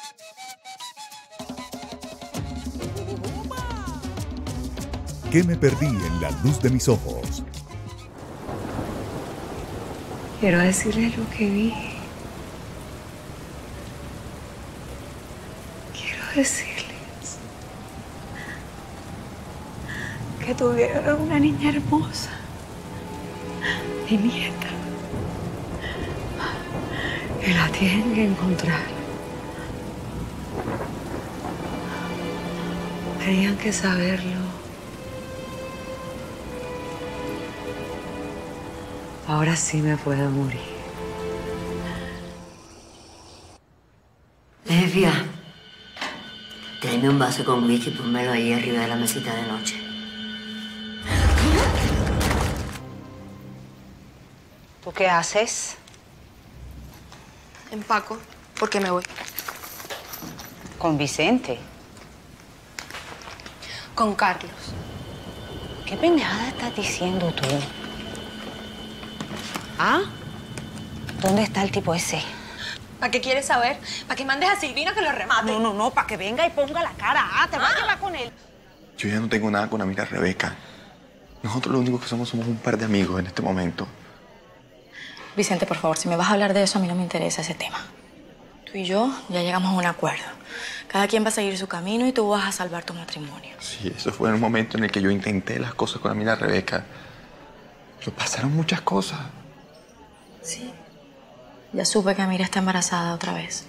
¿Qué me perdí en la luz de mis ojos? Quiero decirles lo que vi. Quiero decirles que tuvieron una niña hermosa, mi nieta, y la tienen que encontrar. Tenían que saberlo. Ahora sí me puedo morir. Efia, tráeme un vaso con whisky y pónmelo ahí arriba de la mesita de noche. ¿Tú qué haces? Empaco, porque me voy. Con Vicente. Con Carlos. ¿Qué pendejada estás diciendo tú? ¿Ah? ¿Dónde está el tipo ese? ¿Para qué quieres saber? ¿Para que mandes a Silvino que lo remate? No, para que venga y ponga la cara. Te vas a llevar con él. Yo ya no tengo nada con la amiga Rebeca. Nosotros lo único que somos un par de amigos en este momento. Vicente, por favor, si me vas a hablar de eso, a mí no me interesa ese tema. Tú y yo ya llegamos a un acuerdo. Cada quien va a seguir su camino y tú vas a salvar tu matrimonio. Sí, eso fue en el momento en el que yo intenté las cosas con la amiga Rebeca. Pero pasaron muchas cosas. Sí. Ya supe que Amira está embarazada otra vez.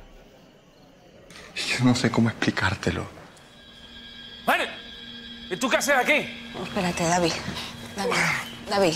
Yo no sé cómo explicártelo. ¡Vale! ¿Y tú qué haces aquí? No, espérate, David. David.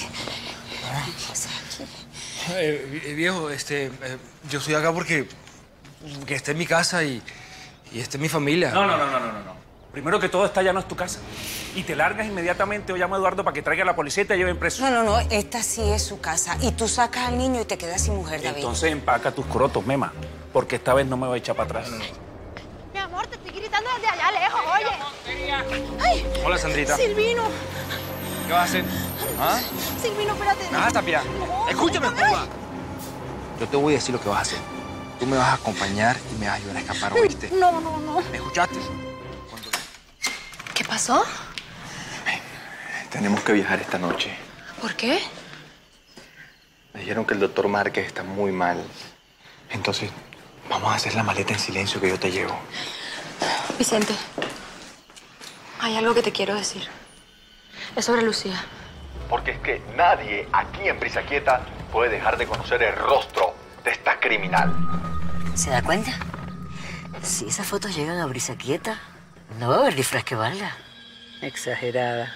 Viejo, yo estoy acá porque esta es mi casa y esta es mi familia. No. Primero que todo, esta ya no es tu casa. Y te largas inmediatamente o llamo a Eduardo para que traiga a la policía y te lleven preso. No, esta sí es su casa. Y tú sacas al niño y te quedas sin mujer, David. Entonces empaca tus crotos, Mema, porque esta vez no me voy a echar para atrás. Mi amor, te estoy gritando desde allá lejos, oye. Ay, Hola, Sandrita. Silvino. ¿Qué vas a hacer? ¿Ah? Silvino, espérate. Tapia. No, Escúchame, ay. Cuba. Yo te voy a decir lo que vas a hacer. Tú me vas a acompañar y me vas a ayudar a escapar, ¿oíste? No. ¿Me escuchaste? ¿Qué pasó? Tenemos que viajar esta noche. ¿Por qué? Me dijeron que el doctor Márquez está muy mal. Entonces, vamos a hacer la maleta en silencio que yo te llevo. Vicente, hay algo que te quiero decir. Es sobre Lucía. Porque es que nadie aquí en Brisaquieta puede dejar de conocer el rostro de esta criminal. ¿Se da cuenta? Si esas fotos llegan a Brisaquieta, no va a haber disfraz que valga. Exagerada.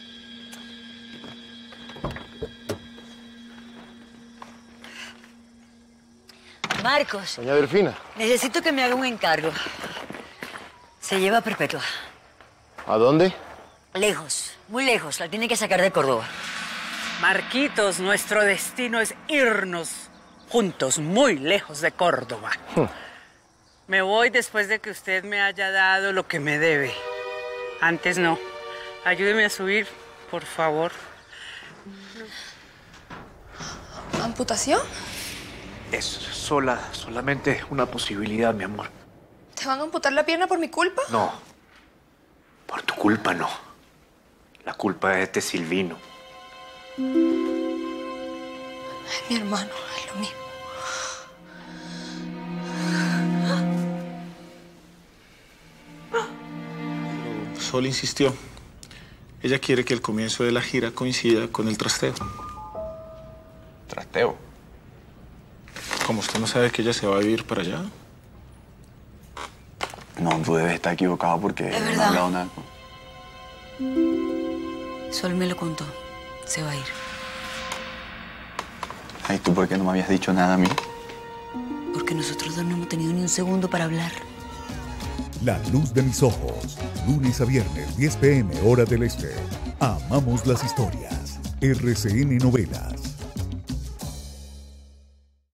Marcos, Doña Delfina. necesito que me haga un encargo. Se lleva a Perpetua. ¿A dónde? Lejos, muy lejos. La tiene que sacar de Córdoba. Marquitos, nuestro destino es irnos juntos, muy lejos de Córdoba. Me voy después de que usted me haya dado lo que me debe. Antes no. Ayúdeme a subir, por favor. ¿Amputación? Es solamente una posibilidad, mi amor. ¿Te van a amputar la pierna por mi culpa? No. Por tu culpa, no. La culpa es de Silvino. Ay, mi hermano, es lo mismo. Sol insistió. Ella quiere que el comienzo de la gira coincida con el trasteo. ¿Trasteo? Como usted no sabe que ella se va a vivir para allá. No, tú debes estar equivocado porque Es no he verdad. hablado nada. Sol me lo contó. Se va a ir. Ay, ¿tú por qué no me habías dicho nada a mí? Porque nosotros dos no hemos tenido ni un segundo para hablar. La luz de mis ojos. Lunes a viernes, 10 p.m. hora del este. Amamos las historias. RCN Novelas.